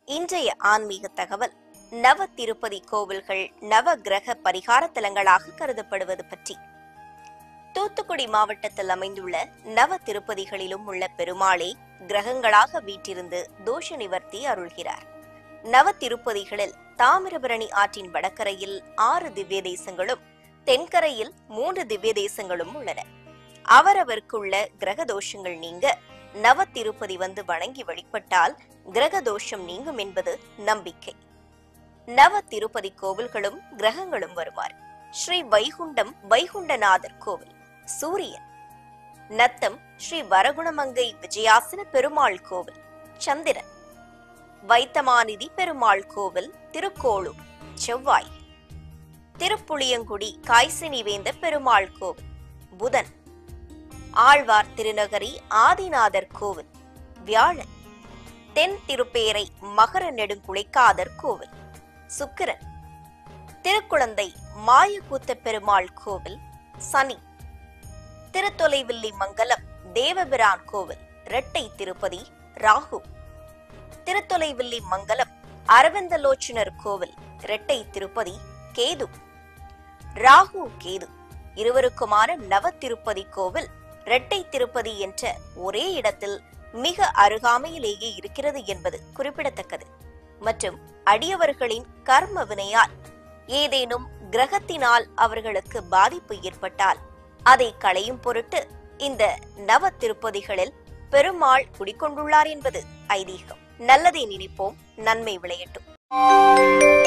இன்றைய ஆன்மீக தகவல் நவ திருப்பதி கோவில்கள் நவ கிரக பரிகார தலங்களாக கருதப்படுவது பற்றி. தூத்துக்குடி மாவட்டத்தில் அமைந்துள்ள நவ திருப்பதிகளிலும் உள்ள பெருமாளே கிரகங்களாக வீற்றிருந்து தோஷ நிவர்த்தி அருள்கிறார். நவ திருப்பதிகளில் தாமிரபரணி ஆற்றின் வடகரையில் 6 திவ்ய தேசங்களும் தென்கரையில் 3 திவ்ய தேசங்களும் உள்ளன. அவரவருக்குள்ள கிரக தோஷங்கள் நீங்க நவ திருப்பதி வந்து வணங்கி வழிபட்டால் கிரக தோஷம் நீங்கும் என்பது நம்பிக்கை. நவ திருப்பதி கோவில்களும் கிரகங்களும் வருமாறு: ஸ்ரீ வைகுண்டம் வைகுண்டநாதர் கோவில், சூரியன். நத்தம் ஸ்ரீ வரகுணமங்கை விஜயாசன பெருமாள் கோவில், சந்திரன். வைத்தமாநிதி பெருமாள் கோவில், திருக்கோளூர், செவ்வாய். திருப்புளியங்குடி காய்சினிவேந்த பெருமாள் கோவில், புதன். ஆழ்வார் திருநகரி ஆதிநாதர் கோவில், வியாழன். தென் திருப்பேரை மகர நெடுங்குளைக்காதர் கோவில், சுக்கிரன். திருக்குழந்தை மாயக்கூத்த பெருமாள் கோவில், சனி. திருத்தொலைவில்லி மங்கலம் தேவபிரான் கோவில், இரட்டை திருப்பதி, ராகு. திருத்தொலைவில்லி மங்கலம் அரவிந்தலோச்சனர் கோவில், இரட்டை திருப்பதி, கேது. ராகு கேது இருவருக்குமான நவ திருப்பதி கோவில் இரட்டை திருப்பதி என்ற ஒரே இடத்தில் மிக அருகாமையிலேயே இருக்கிறது என்பது குறிப்பிடத்தக்கது. மற்றும் அடியவர்களின் கர்ம வினையால் ஏதேனும் கிரகத்தினால் அவர்களுக்கு பாதிப்பு ஏற்பட்டால் அதை களையும் பொருட்டு இந்த நவ திருப்பதிகளில் பெருமாள் குடிக்கொண்டுள்ளார் என்பது ஐதீகம். நல்லதை நினைப்போம், நன்மை விளையட்டும்.